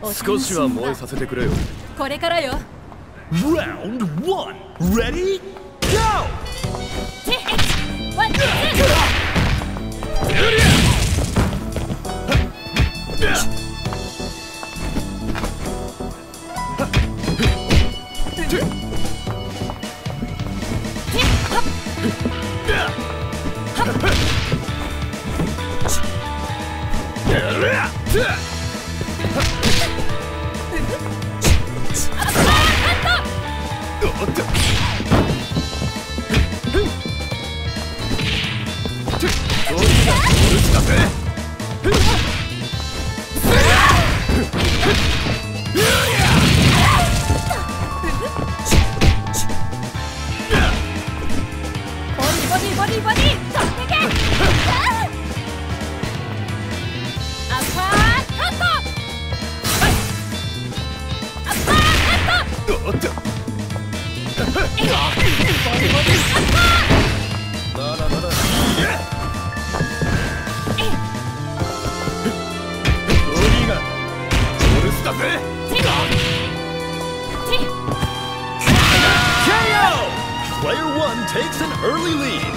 少しは燃えさせてくれよ。 これからよ。 Round 1 Ready Go! Player 1 takes an early lead.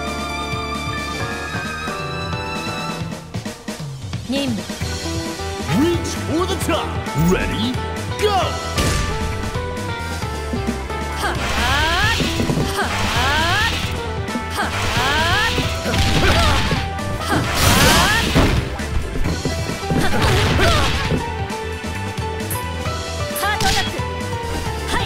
任務 Reach for the top. Ready, go! はあはあはあハートアタック。はい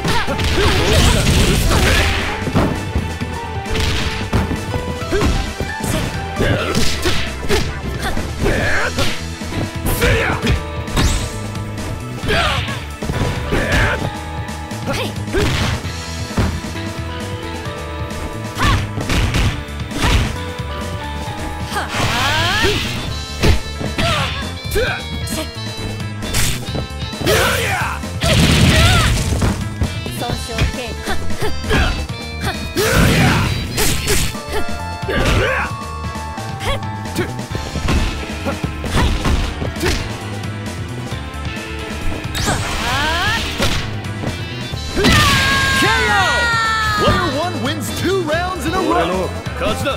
俺の勝ちだ。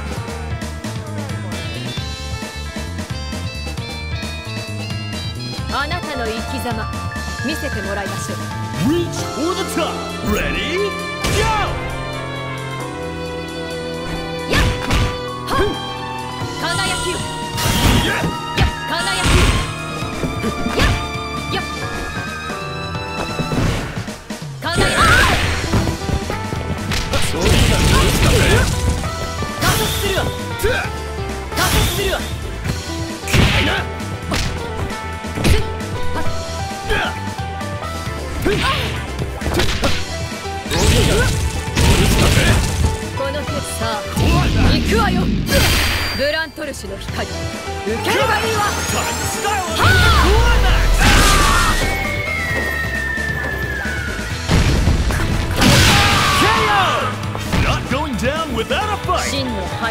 あなたの生き様見せてもらいましょう。 Reach for the top. Ready, go! やっはっ輝きよ。やっ輝きよ。やっやっ輝き。 そうだ、どうしたぜ。 加速するわ。加速するわ。この鉄さあ行くわよ。ブラントルシュの光受ければいいわ。 Not going down without a fight. 真の針。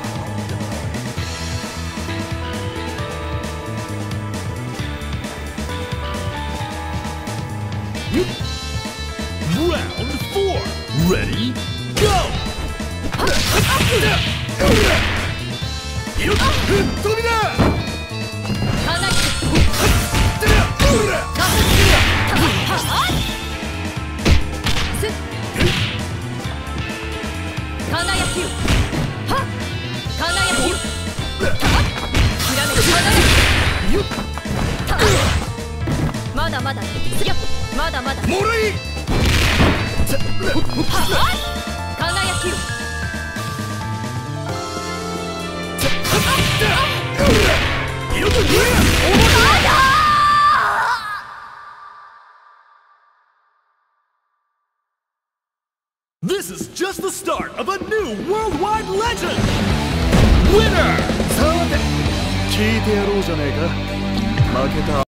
Round 4. Ready, go! 飛びだ！ まだまだまだまだもろい！ 輝きよ。 This is just the start of a new worldwide legend! Winner! さて、聞いてやろうじゃねえか。負けた